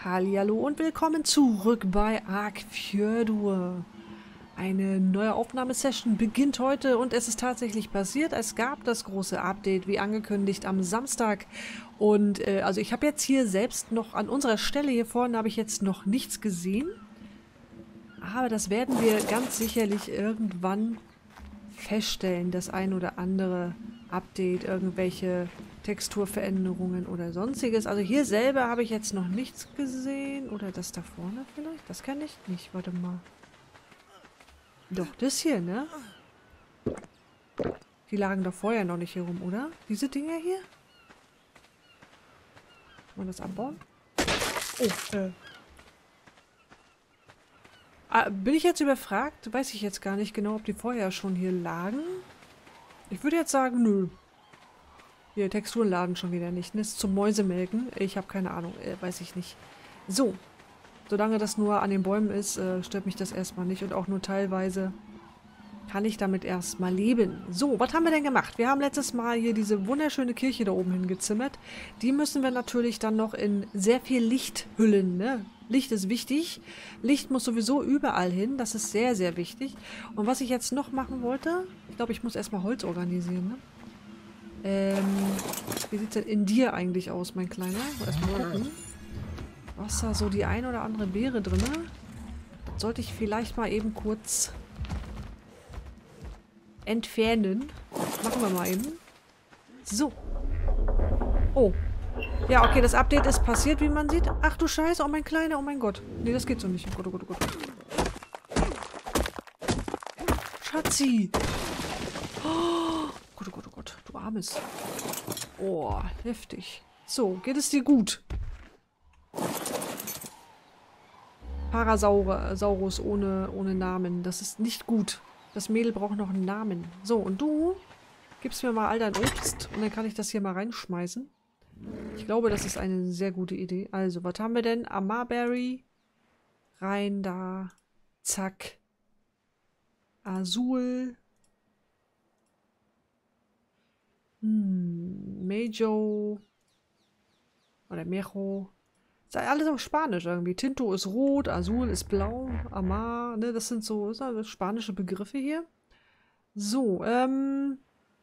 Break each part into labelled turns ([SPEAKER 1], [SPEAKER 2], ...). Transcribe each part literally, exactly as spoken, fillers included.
[SPEAKER 1] Hallihallo und willkommen zurück bei Arkfjörður. Eine neue Aufnahmesession beginnt heute und es ist tatsächlich passiert. Es gab das große Update, wie angekündigt, am Samstag. Und äh, also ich habe jetzt hier selbst noch an unserer Stelle hier vorne habe ich jetzt noch nichts gesehen. Aber das werden wir ganz sicherlich irgendwann feststellen, das ein oder andere Update, irgendwelche Texturveränderungen oder sonstiges. Also hier selber habe ich jetzt noch nichts gesehen. Oder das da vorne vielleicht? Das kann ich nicht. Warte mal. Doch, das hier, ne? Die lagen doch vorher noch nicht hier rum, oder? Diese Dinger hier? Kann man das abbauen? Oh, äh. Ah, bin ich jetzt überfragt? Weiß ich jetzt gar nicht genau, ob die vorher schon hier lagen. Ich würde jetzt sagen, nö. Hier, Texturen laden schon wieder nicht. Ne? Ist zum Mäusemelken. Ich habe keine Ahnung. Äh, weiß ich nicht. So. Solange das nur an den Bäumen ist, äh, stört mich das erstmal nicht. Und auch nur teilweise kann ich damit erstmal leben. So, was haben wir denn gemacht? Wir haben letztes Mal hier diese wunderschöne Kirche da oben hingezimmert. Die müssen wir natürlich dann noch in sehr viel Licht hüllen. Ne? Licht ist wichtig. Licht muss sowieso überall hin. Das ist sehr, sehr wichtig. Und was ich jetzt noch machen wollte, ich glaube, ich muss erstmal Holz organisieren. Ne? Ähm, wie sieht es denn in dir eigentlich aus, mein Kleiner? Erstmal gucken. Was da so die ein oder andere Beere drin? Sollte ich vielleicht mal eben kurz entfernen. Machen wir mal eben. So. Oh. Ja, okay, das Update ist passiert, wie man sieht. Ach du Scheiße, oh mein Kleiner, oh mein Gott. Nee, das geht so nicht. Oh Gott, oh Gott, oh Gott. Schatzi. Oh Gott, oh Gott, oh Gott. Du Armes. Oh, heftig. So, geht es dir gut? Parasaurus ohne, ohne Namen. Das ist nicht gut. Das Mädel braucht noch einen Namen. So, und du gibst mir mal all dein Obst und dann kann ich das hier mal reinschmeißen. Ich glaube, das ist eine sehr gute Idee. Also, was haben wir denn? Amarberry. Rein da. Zack. Azul. Hm. Mejo. Oder Mejo. Ist alles auf Spanisch irgendwie. Tinto ist rot, Azul ist blau, Amar, ne, das sind so das spanische Begriffe hier. So, ähm.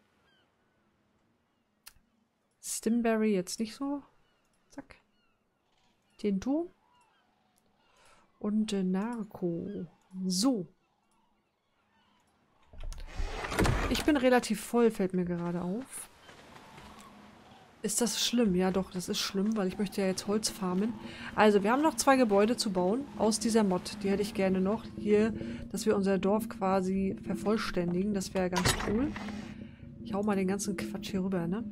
[SPEAKER 1] Stimberry jetzt nicht so. Zack. Tinto. Und äh, Narco. So. Ich bin relativ voll, fällt mir gerade auf. Ist das schlimm? Ja doch, das ist schlimm, weil ich möchte ja jetzt Holz farmen. Also, wir haben noch zwei Gebäude zu bauen aus dieser Mod. Die hätte ich gerne noch. Hier, dass wir unser Dorf quasi vervollständigen. Das wäre ganz cool. Ich hau mal den ganzen Quatsch hier rüber, ne?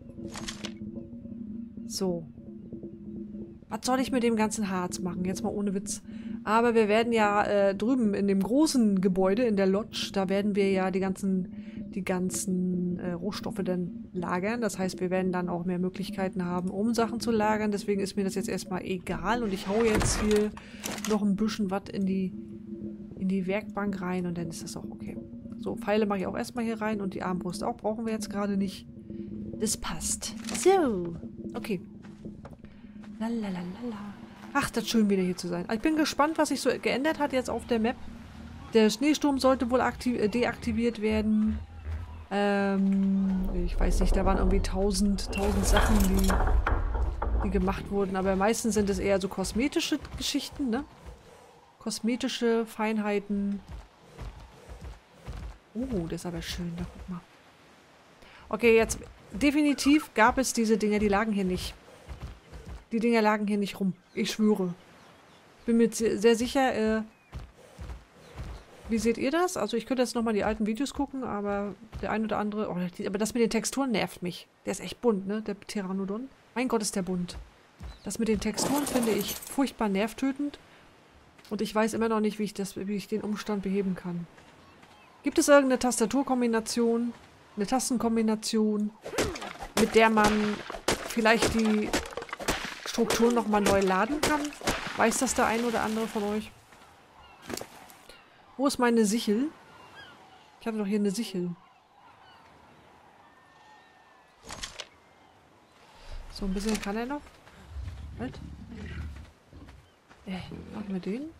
[SPEAKER 1] So. Was soll ich mit dem ganzen Harz machen? Jetzt mal ohne Witz. Aber wir werden ja äh, drüben in dem großen Gebäude, in der Lodge, da werden wir ja die ganzen... die ganzen äh, Rohstoffe dann lagern. Das heißt, wir werden dann auch mehr Möglichkeiten haben, um Sachen zu lagern. Deswegen ist mir das jetzt erstmal egal. Und ich hau jetzt hier noch ein bisschen was in die, in die Werkbank rein und dann ist das auch okay. So, Pfeile mache ich auch erstmal hier rein und die Armbrust auch. Brauchen wir jetzt gerade nicht. Das passt. So, okay. Lalalala. Ach, das ist schön wieder hier zu sein. Ich bin gespannt, was sich so geändert hat jetzt auf der Map. Der Schneesturm sollte wohl äh, deaktiviert werden. Ähm, ich weiß nicht, da waren irgendwie tausend, tausend Sachen, die, die gemacht wurden. Aber meistens sind es eher so kosmetische Geschichten, ne? Kosmetische Feinheiten. Oh, das ist aber schön, da guck mal. Okay, jetzt definitiv gab es diese Dinger, die lagen hier nicht. Die Dinger lagen hier nicht rum. Ich schwöre. Bin mir sehr sicher, äh, wie seht ihr das? Also ich könnte jetzt nochmal die alten Videos gucken, aber der ein oder andere... Oh, die, aber das mit den Texturen nervt mich. Der ist echt bunt, ne? Der Pteranodon. Mein Gott, ist der bunt. Das mit den Texturen finde ich furchtbar nervtötend. Und ich weiß immer noch nicht, wie ich, das, wie ich den Umstand beheben kann. Gibt es irgendeine Tastaturkombination, eine Tastenkombination, mit der man vielleicht die Strukturen nochmal neu laden kann? Weiß das der ein oder andere von euch? Wo ist meine Sichel? Ich habe doch hier eine Sichel. So, ein bisschen kann er noch. Halt. Äh, machen wir den.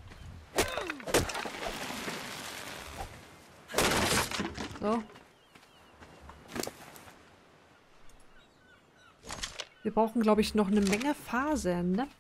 [SPEAKER 1] So. Wir brauchen, glaube ich, noch eine Menge Fasern, ne?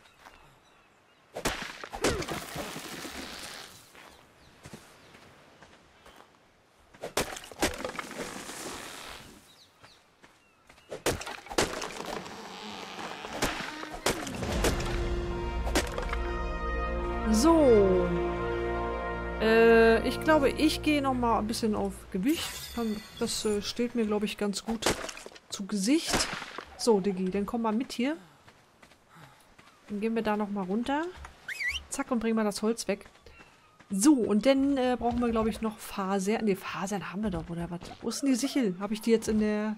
[SPEAKER 1] So. Äh, ich glaube, ich gehe noch mal ein bisschen auf Gewicht. Das äh, steht mir, glaube ich, ganz gut zu Gesicht. So, Diggi, dann komm mal mit hier. Dann gehen wir da noch mal runter. Zack, und bringen wir das Holz weg. So, und dann äh, brauchen wir, glaube ich, noch Fasern. Ne, Fasern haben wir doch, oder was? Wo ist denn die Sichel? Habe ich die jetzt in der...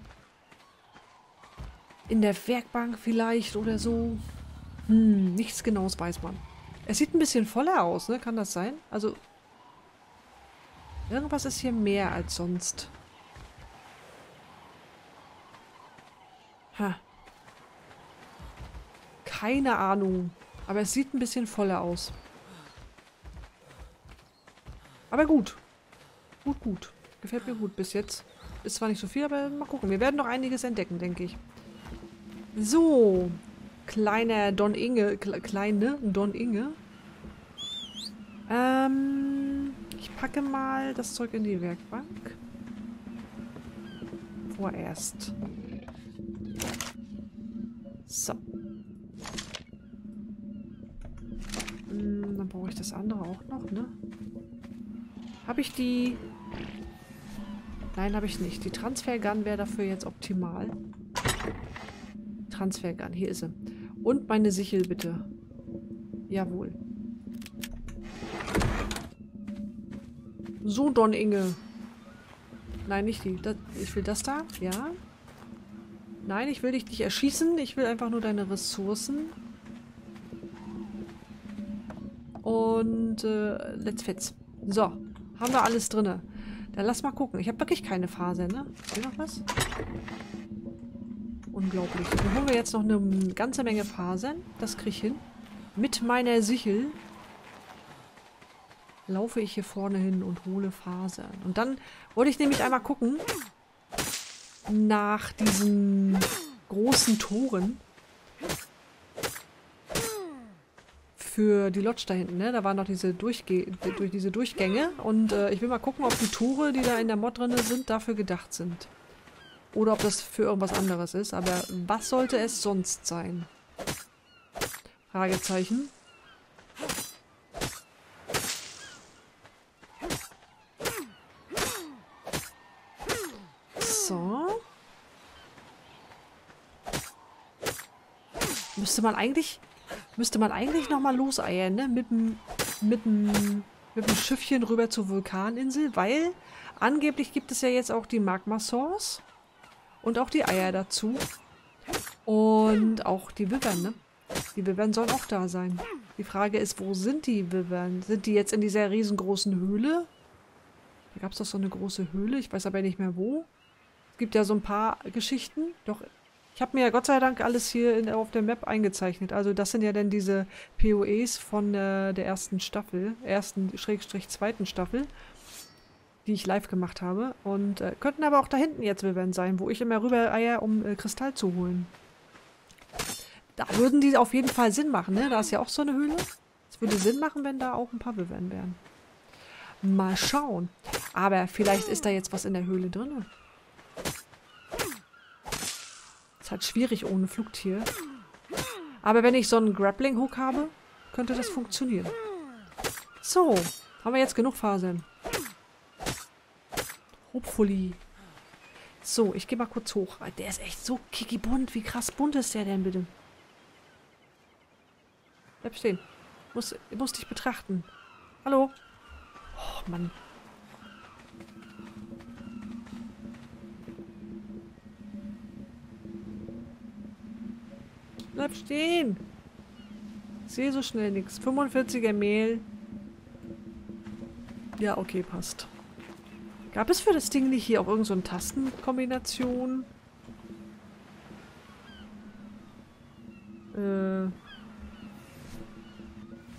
[SPEAKER 1] in der Werkbank vielleicht oder so? Hm, nichts Genaues weiß man. Es sieht ein bisschen voller aus, ne? Kann das sein? Also, irgendwas ist hier mehr als sonst. Ha. Keine Ahnung. Aber es sieht ein bisschen voller aus. Aber gut. Gut, gut. Gefällt mir gut bis jetzt. Ist zwar nicht so viel, aber mal gucken. Wir werden noch einiges entdecken, denke ich. So. Kleiner Don Inge. Kle kleine Don Inge. Ähm, ich packe mal das Zeug in die Werkbank. Vorerst. So. Hm, dann brauche ich das andere auch noch, ne? Habe ich die... Nein, habe ich nicht. Die Transfergun wäre dafür jetzt optimal. Transfergun, hier ist sie. Und meine Sichel, bitte. Jawohl. So, Don Inge. Nein, nicht die. Das, ich will das da. Ja. Nein, ich will dich nicht erschießen. Ich will einfach nur deine Ressourcen. Und äh, let's fetz. So. Haben wir alles drinne. Dann lass mal gucken. Ich habe wirklich keine Faser, ne? Ist hier noch was? Unglaublich. Dann holen wir jetzt noch eine ganze Menge Fasern. Das kriege ich hin. Mit meiner Sichel laufe ich hier vorne hin und hole Fasern. Und dann wollte ich nämlich einmal gucken nach diesen großen Toren für die Lodge da hinten, ne? Da waren noch diese, Durchge durch diese Durchgänge. Und äh, ich will mal gucken, ob die Tore, die da in der Mod drin sind, dafür gedacht sind. Oder ob das für irgendwas anderes ist. Aber was sollte es sonst sein? Fragezeichen. So. Müsste man eigentlich... Müsste man eigentlich nochmal loseiern, ne? Mit dem... Mit dem... Mit dem Schiffchen rüber zur Vulkaninsel. Weil angeblich gibt es ja jetzt auch die Magma-Source. Und auch die Eier dazu. Und auch die Wyvern, ne? Die Wyvern sollen auch da sein. Die Frage ist, wo sind die Wyvern? Sind die jetzt in dieser riesengroßen Höhle? Da gab es doch so eine große Höhle. Ich weiß aber nicht mehr wo. Es gibt ja so ein paar Geschichten. Doch, ich habe mir ja Gott sei Dank alles hier in, auf der Map eingezeichnet. Also das sind ja dann diese P O Es von äh, der ersten Staffel. Ersten, Schrägstrich, zweiten Staffel. Die ich live gemacht habe. Und äh, könnten aber auch da hinten jetzt Wyvern sein, wo ich immer rüber eier, um äh, Kristall zu holen. Da würden die auf jeden Fall Sinn machen, ne? Da ist ja auch so eine Höhle. Es würde Sinn machen, wenn da auch ein paar Wyvern wären. Mal schauen. Aber vielleicht ist da jetzt was in der Höhle drin. Ist halt schwierig ohne Flugtier. Aber wenn ich so einen Grappling-Hook habe, könnte das funktionieren. So, haben wir jetzt genug Fasern. Hopefully. So, ich gehe mal kurz hoch. Der ist echt so kicki-bunt. Wie krass bunt ist der denn bitte? Bleib stehen. Ich muss, ich muss dich betrachten. Hallo? Oh, Mann. Bleib stehen. Ich sehe so schnell nichts. fünfundvierziger Mehl. Ja, okay, passt. Gab es für das Ding nicht hier auch irgend so eine Tastenkombination? Äh.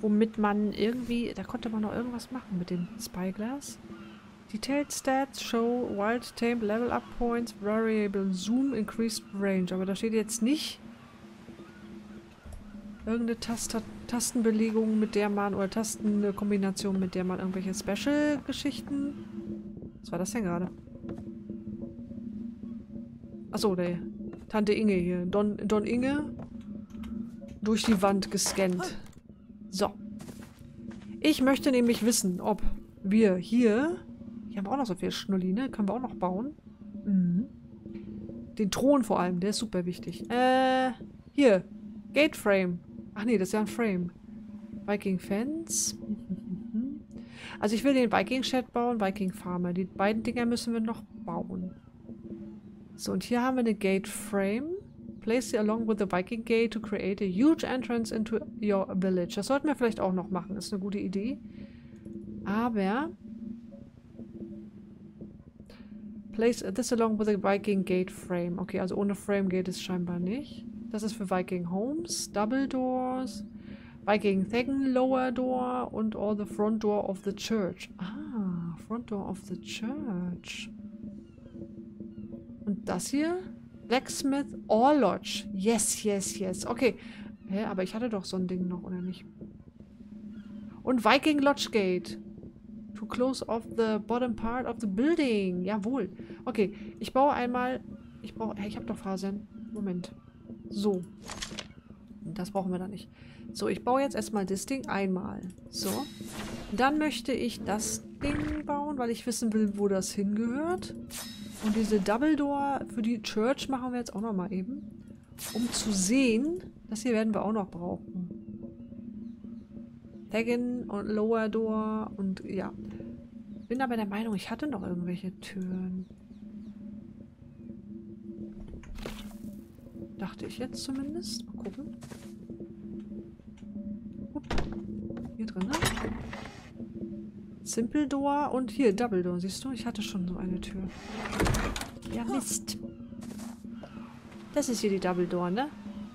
[SPEAKER 1] womit man irgendwie... Da konnte man noch irgendwas machen mit dem Spyglass. Detailed Stats show Wild Tamed Level Up Points, Variable Zoom, Increased Range. Aber da steht jetzt nicht irgendeine Taster Tastenbelegung, mit der man... Oder Tastenkombination, mit der man irgendwelche Special-Geschichten... Was war das denn gerade? Achso, der Tante Inge hier. Don, Don Inge durch die Wand gescannt. So. Ich möchte nämlich wissen, ob wir hier... Hier haben wir auch noch so viel Schnulli, ne? Können wir auch noch bauen. Mhm. Den Thron vor allem, der ist super wichtig. Äh, hier. Gate Frame. Ach nee, das ist ja ein Frame. Viking Fence. Also ich will den Viking Shed bauen, Viking Farmer. Die beiden Dinger müssen wir noch bauen. So, und hier haben wir eine Gate Frame. Place it along with the Viking Gate to create a huge entrance into your village. Das sollten wir vielleicht auch noch machen. Das ist eine gute Idee. Aber... Place this along with the Viking Gate Frame. Okay, also ohne Frame geht es scheinbar nicht. Das ist für Viking Homes, Double Doors, Viking Thegn Lower Door und all the Front Door of the Church. Ah, Front Door of the Church. Und das hier? Blacksmith or Lodge. Yes, yes, yes. Okay. Hä, aber ich hatte doch so ein Ding noch, oder nicht? Und Viking Lodge Gate. To close off the bottom part of the building. Jawohl. Okay, ich baue einmal... Ich brauche... Hey, ich habe doch Fasern. Moment. So. Das brauchen wir da nicht. So, ich baue jetzt erstmal das Ding einmal. So. Dann möchte ich das Ding bauen, weil ich wissen will, wo das hingehört. Und diese Double Door für die Church machen wir jetzt auch nochmal eben. Um zu sehen, das hier werden wir auch noch brauchen. Thegn und Lower Door und ja. Bin aber der Meinung, ich hatte noch irgendwelche Türen. Dachte ich jetzt zumindest. Mal gucken. Upp. Hier drin, ne? Simple Door und hier Double Door. Siehst du, ich hatte schon so eine Tür. Ja, Mist. Das ist hier die Double Door, ne?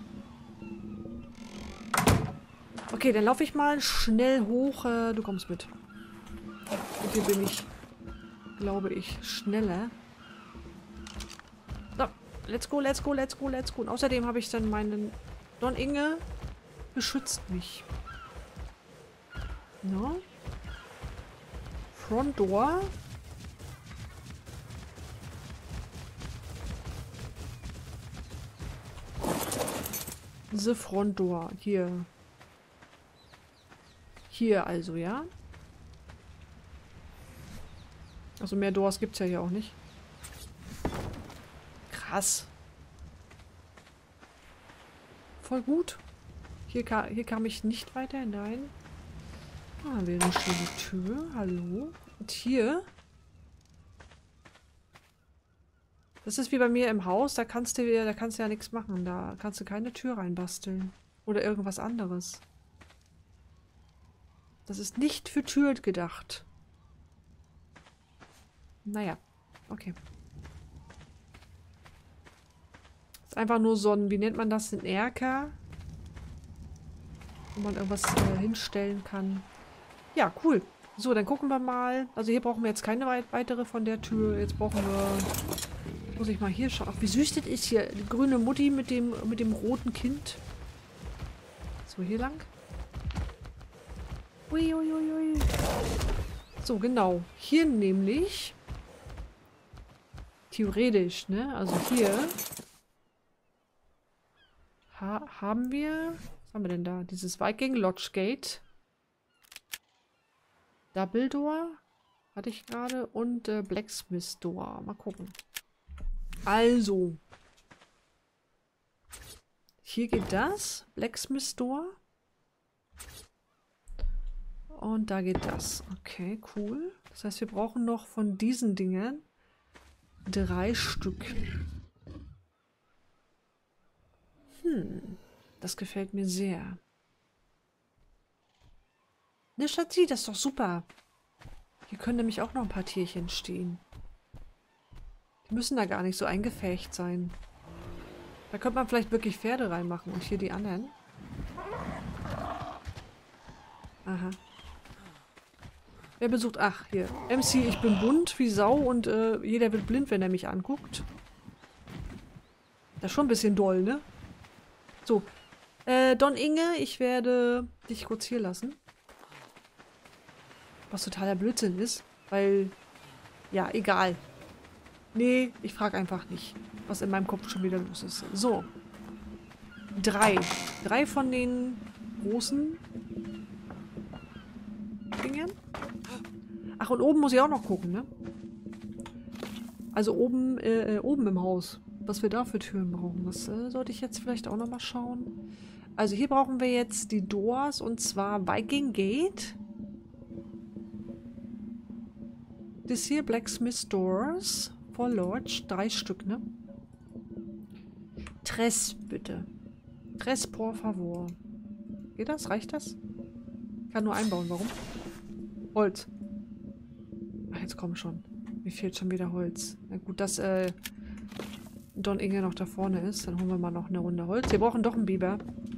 [SPEAKER 1] Okay, dann laufe ich mal schnell hoch. Äh, du kommst mit. Und hier bin ich, glaube ich, schneller. So, let's go, let's go, let's go, let's go. Und außerdem habe ich dann meinen... Don Inge beschützt mich. No? Front Door. The Front Door. Hier. Hier also, ja? Also mehr Doors gibt es ja hier auch nicht. Krass. Voll gut. Hier, ka hier kam ich nicht weiter. Nein. Da haben wir eine schöne Tür. Hallo. Und hier. Das ist wie bei mir im Haus. Da kannst du, da kannst du ja nichts machen. Da kannst du keine Tür reinbasteln. Oder irgendwas anderes. Das ist nicht für Tür gedacht. Naja. Okay. Ist einfach nur so ein, wie nennt man das? Ein Erker. Wo man irgendwas äh, hinstellen kann. Ja, cool. So, dann gucken wir mal. Also hier brauchen wir jetzt keine weit weitere von der Tür. Jetzt brauchen wir... Muss ich mal hier schauen. Ach, wie süß das ist hier. Die grüne Mutti mit dem, mit dem roten Kind. So, hier lang. Ui, ui, ui, ui. So, genau. Hier nämlich... Theoretisch, ne? Also hier... Ha haben wir... Was haben wir denn da? Dieses Viking Lodge Gate. Double Door. Hatte ich gerade. Und äh, Blacksmith Door. Mal gucken. Also. Hier geht das. Blacksmith Door. Und da geht das. Okay, cool. Das heißt, wir brauchen noch von diesen Dingen drei Stück. Hm. Das gefällt mir sehr. Ne, Schatzi, das ist doch super. Hier können nämlich auch noch ein paar Tierchen stehen. Die müssen da gar nicht so eingefärbt sein. Da könnte man vielleicht wirklich Pferde reinmachen und hier die anderen. Aha. Wer besucht... Ach, hier. M C, ich bin bunt wie Sau und äh, jeder wird blind, wenn er mich anguckt. Das ist schon ein bisschen doll, ne? So. Äh, Don Inge, ich werde dich kurz hier lassen. Was totaler Blödsinn ist, weil... Ja, egal. Nee, ich frage einfach nicht, was in meinem Kopf schon wieder los ist. So. Drei. Drei von den großen Dingen. Ach, und oben muss ich auch noch gucken, ne? Also oben, äh, oben im Haus. Was wir da für Türen brauchen. Das äh, sollte ich jetzt vielleicht auch noch mal schauen. Also hier brauchen wir jetzt die Doors und zwar Viking Gate. Das hier Blacksmith Doors for Lodge. Drei Stück, ne? Tres, bitte. Tres, por favor. Geht das? Reicht das? Ich kann nur einbauen. Warum? Holz. Ach, jetzt komm schon. Mir fehlt schon wieder Holz. Na gut, dass äh, Don Inge noch da vorne ist. Dann holen wir mal noch eine Runde Holz. Wir brauchen doch einen Biber.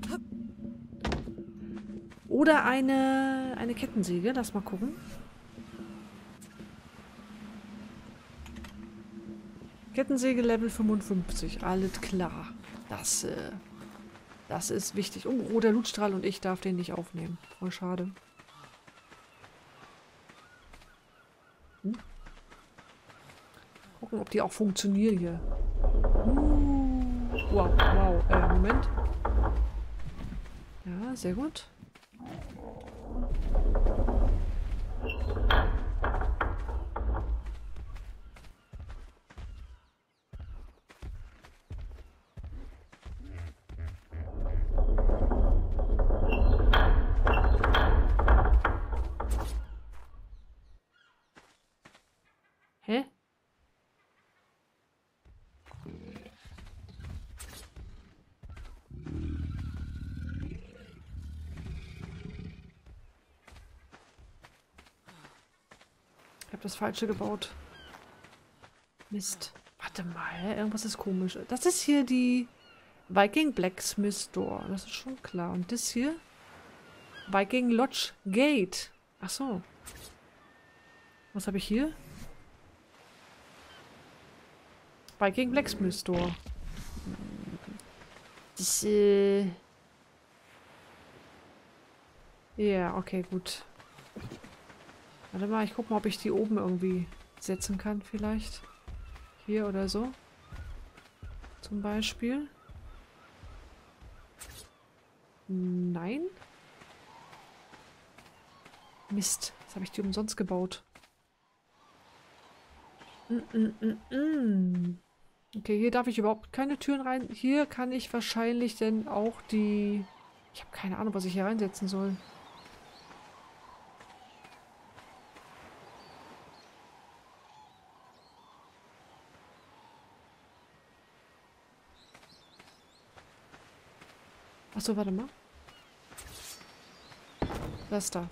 [SPEAKER 1] Oder eine, eine Kettensäge. Lass mal gucken. Kettensäge Level fünfundfünfzig. Alles klar. Das, äh, das ist wichtig. Oh, roter Blutstrahl und ich darf den nicht aufnehmen. Voll schade. Hm? Gucken, ob die auch funktionieren hier. Uh, wow, wow. Äh, Moment. Ja, sehr gut. Hä? Ich habe das Falsche gebaut. Mist. Warte mal, irgendwas ist komisch. Das ist hier die Viking Blacksmith Door. Das ist schon klar. Und das hier? Viking Lodge Gate. Ach so. Was habe ich hier? Viking Blacksmith Door. Das, äh... Ja, okay, gut. Warte mal, ich guck mal, ob ich die oben irgendwie setzen kann, vielleicht. Hier oder so. Zum Beispiel. Nein. Mist, das habe ich die umsonst gebaut. Mm, mm, mm, mm. Okay, hier darf ich überhaupt keine Türen rein. Hier kann ich wahrscheinlich denn auch die... Ich habe keine Ahnung, was ich hier reinsetzen soll. Achso, warte mal. Das da.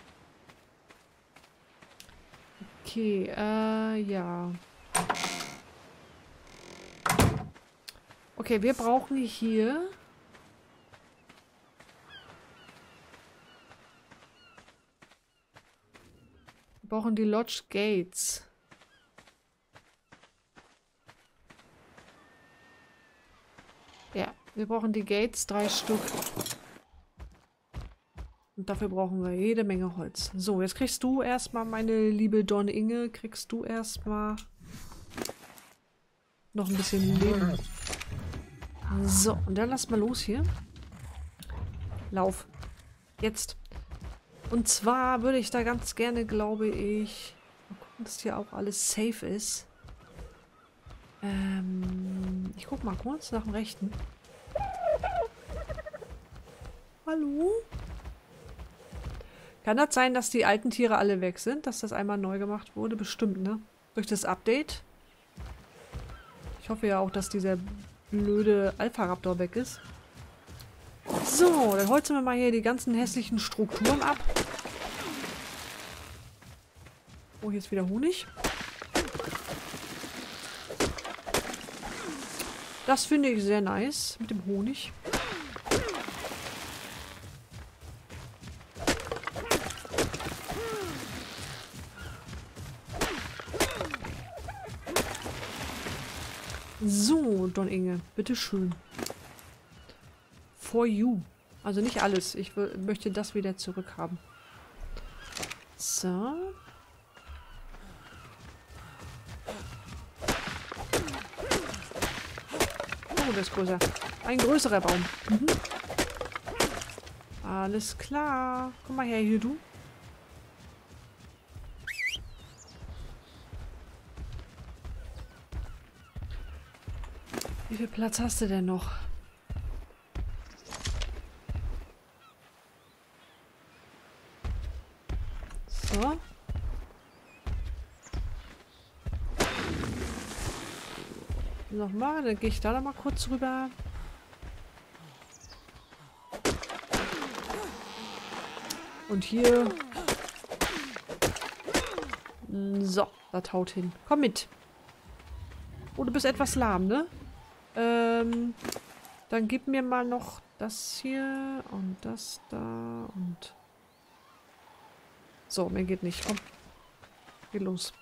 [SPEAKER 1] Okay, äh, ja. Okay, wir brauchen hier... Wir brauchen die Lodge Gates. Ja, wir brauchen die Gates, drei Stück. Und dafür brauchen wir jede Menge Holz. So, jetzt kriegst du erstmal, meine liebe Don Inge, kriegst du erstmal noch ein bisschen Leben. So, und dann lass mal los hier. Lauf. Jetzt. Und zwar würde ich da ganz gerne, glaube ich, mal gucken, dass hier auch alles safe ist. Ähm, ich guck mal kurz nach dem Rechten. Hallo? Kann das sein, dass die alten Tiere alle weg sind? Dass das einmal neu gemacht wurde? Bestimmt, ne? Durch das Update. Ich hoffe ja auch, dass dieser blöde Alpha-Raptor weg ist. So, dann holzen wir mal hier die ganzen hässlichen Strukturen ab. Oh, hier ist wieder Honig. Das finde ich sehr nice mit dem Honig. So, Don Inge, bitteschön. For you. Also nicht alles. Ich möchte das wieder zurückhaben. So. Oh, das ist größer. Ein größerer Baum. Mhm. Alles klar. Komm mal her hier, du. Wie viel Platz hast du denn noch? So. Nochmal, dann gehe ich da noch mal kurz rüber. Und hier. So, das haut hin. Komm mit. Oh, du bist etwas lahm, ne? Ähm, dann gib mir mal noch das hier und das da und... So, mehr geht nicht. Komm. Geh los.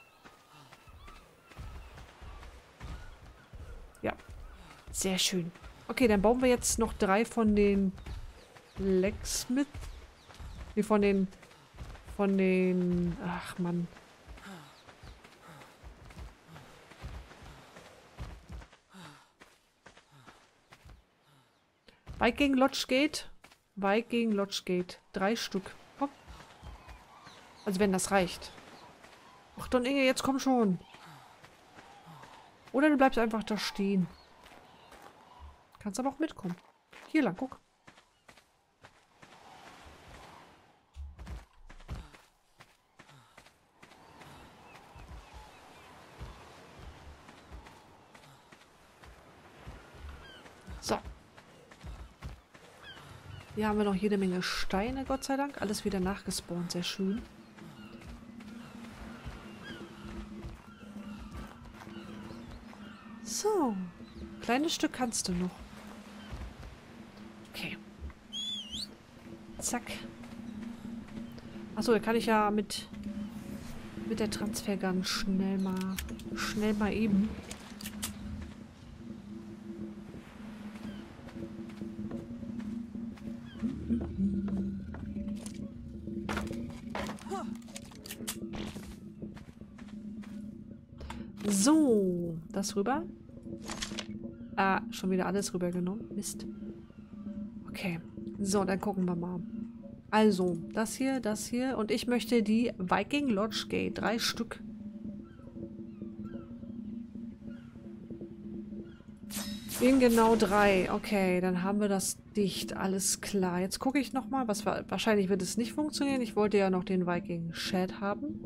[SPEAKER 1] Ja. Sehr schön. Okay, dann bauen wir jetzt noch drei von den Lecks mit. Nee, von den... Von den... Ach, Mann. Viking Lodge Gate. Viking Lodge Gate. Drei Stück. Komm. Also wenn das reicht. Ach, Don Inge, jetzt komm schon. Oder du bleibst einfach da stehen. Kannst aber auch mitkommen. Hier lang, guck. So. Hier haben wir noch jede Menge Steine, Gott sei Dank. Alles wieder nachgespawnt, sehr schön. So. Kleines Stück kannst du noch. Okay. Zack. Achso, da kann ich ja mit mit der Transfergun schnell mal schnell mal eben. So, das rüber. Ah, schon wieder alles rübergenommen. Mist. Okay. So, dann gucken wir mal. Also, das hier, das hier. Und ich möchte die Viking Lodge Gate. Drei Stück. Eben genau drei. Okay, dann haben wir das dicht. Alles klar. Jetzt gucke ich nochmal. Was war, wahrscheinlich wird es nicht funktionieren. Ich wollte ja noch den Viking Shed haben.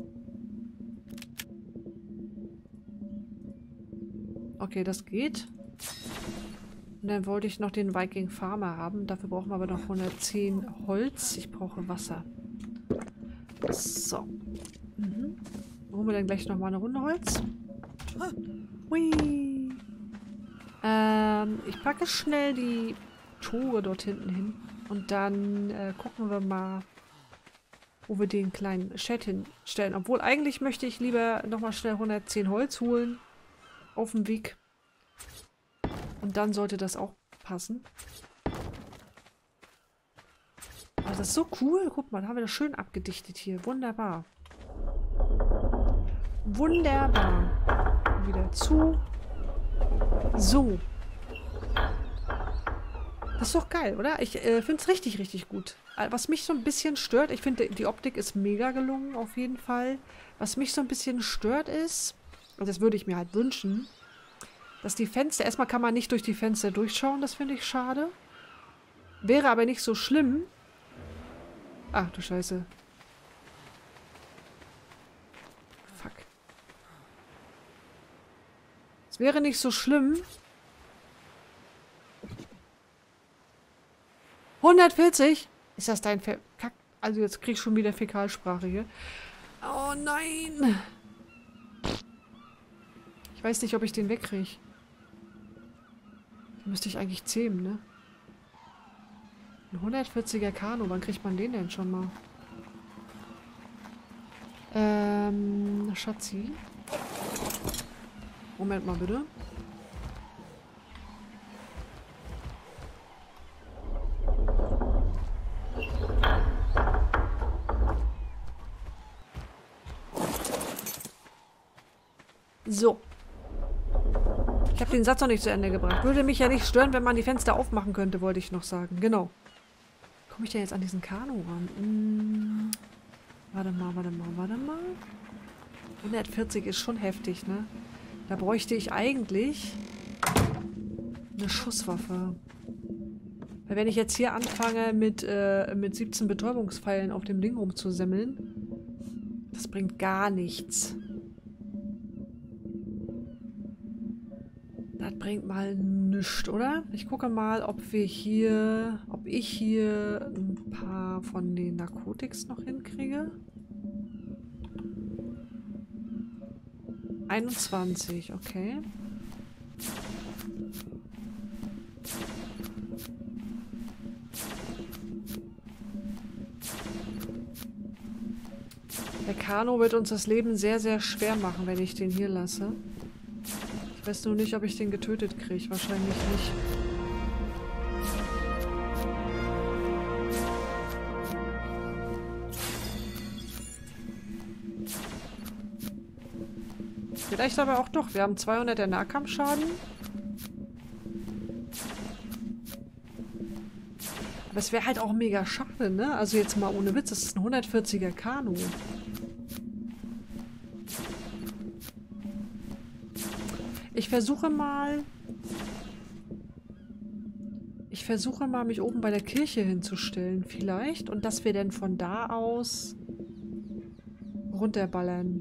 [SPEAKER 1] Okay, das geht. Und dann wollte ich noch den Viking Farmer haben. Dafür brauchen wir aber noch hundertzehn Holz. Ich brauche Wasser. So. Mhm. Holen wir dann gleich nochmal eine Runde Holz. Hui. Ähm, ich packe schnell die Tore dort hinten hin. Und dann äh, gucken wir mal, wo wir den kleinen Shed hinstellen. Obwohl, eigentlich möchte ich lieber nochmal schnell hundertzehn Holz holen. Auf dem Weg. Und dann sollte das auch passen. Aber das ist so cool. Guck mal, da haben wir das schön abgedichtet hier. Wunderbar. Wunderbar. Wieder zu. So. Das ist doch geil, oder? Ich äh, finde es richtig, richtig gut. Was mich so ein bisschen stört, ich finde, die Optik ist mega gelungen, auf jeden Fall. Was mich so ein bisschen stört ist, und das würde ich mir halt wünschen, dass die Fenster, erstmal kann man nicht durch die Fenster durchschauen, das finde ich schade. Wäre aber nicht so schlimm. Ach du Scheiße. Fuck. Es wäre nicht so schlimm. hundertvierzig? Ist das dein Ver... Kack... Also jetzt krieg ich schon wieder Fäkalsprache hier. Oh nein. Ich weiß nicht, ob ich den wegkriege. Den müsste ich eigentlich zähmen, ne? Ein hundertvierziger Kanu, wann kriegt man den denn schon mal? Ähm, Schatzi. Moment mal bitte. So. Ich habe den Satz noch nicht zu Ende gebracht. Würde mich ja nicht stören, wenn man die Fenster aufmachen könnte, wollte ich noch sagen. Genau. Wie komme ich denn jetzt an diesen Kanu ran? Hm. Warte mal, warte mal, warte mal. hundertvierzig ist schon heftig, ne? Da bräuchte ich eigentlich eine Schusswaffe. Weil wenn ich jetzt hier anfange mit, äh, mit siebzehn Betäubungspfeilen auf dem Ding rumzusemmeln, das bringt gar nichts. Das bringt mal nichts, oder? Ich gucke mal, ob wir hier, ob ich hier ein paar von den Narkotics noch hinkriege. einundzwanzig, okay. Der Kano wird uns das Leben sehr, sehr schwer machen, wenn ich den hier lasse. Ich weiß nur nicht, ob ich den getötet kriege. Wahrscheinlich nicht. Vielleicht aber auch doch. Wir haben zweihundert der Nahkampfschaden. Aber es wäre halt auch mega schade, ne? Also jetzt mal ohne Witz, das ist ein hundertvierziger Kanu. Ich versuche mal... Ich versuche mal, mich oben bei der Kirche hinzustellen, vielleicht. Und dass wir dann von da aus runterballern.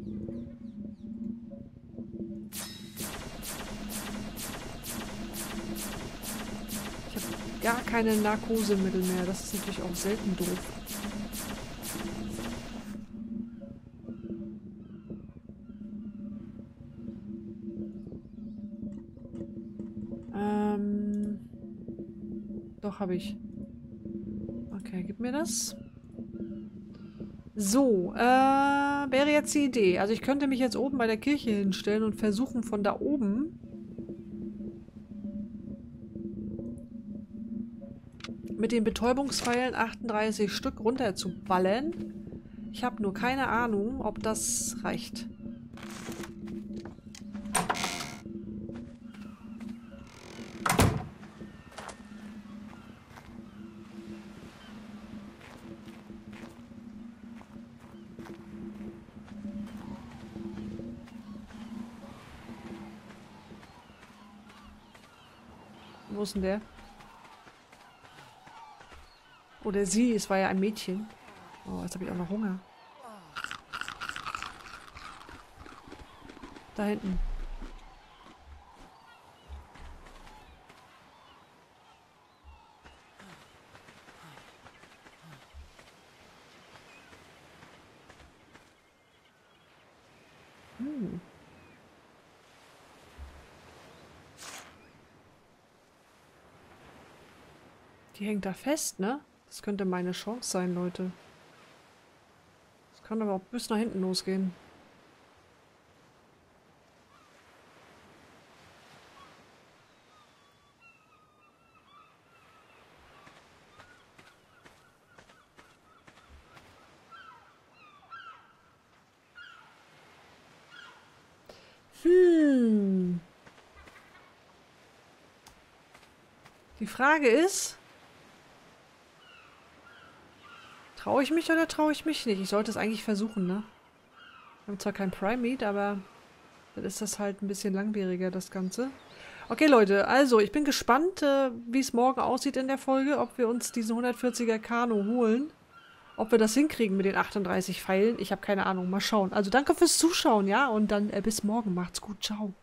[SPEAKER 1] Ich habe gar keine Narkosemittel mehr. Das ist natürlich auch selten doof. Ähm... Doch, habe ich. Okay, gib mir das. So, äh, wäre jetzt die Idee. Also ich könnte mich jetzt oben bei der Kirche hinstellen und versuchen von da oben mit den Betäubungspfeilen achtunddreißig Stück runter zu ballern. Ich habe nur keine Ahnung, ob das reicht. Wo ist denn der? Oder sie, es war ja ein Mädchen. Oh, jetzt habe ich auch noch Hunger. Da hinten. Hm. Die hängt da fest, ne? Das könnte meine Chance sein, Leute. Das kann aber auch bis nach hinten losgehen. Hm. Die Frage ist... Traue ich mich oder traue ich mich nicht? Ich sollte es eigentlich versuchen, ne? Wir haben zwar kein Prime Meat, aber dann ist das halt ein bisschen langwieriger, das Ganze. Okay, Leute, also ich bin gespannt, äh, wie es morgen aussieht in der Folge, ob wir uns diesen hundertvierziger Kanu holen. Ob wir das hinkriegen mit den achtunddreißig Pfeilen. Ich habe keine Ahnung, mal schauen. Also danke fürs Zuschauen, ja? Und dann äh, bis morgen. Macht's gut, ciao.